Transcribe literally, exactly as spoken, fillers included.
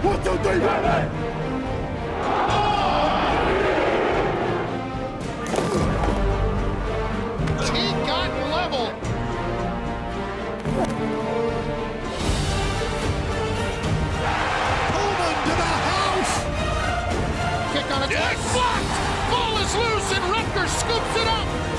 One, two, three, baby! He got level. Pullman to the house! Kick on its Yes. way. Blocked. Ball is loose and Rutgers scoops it up.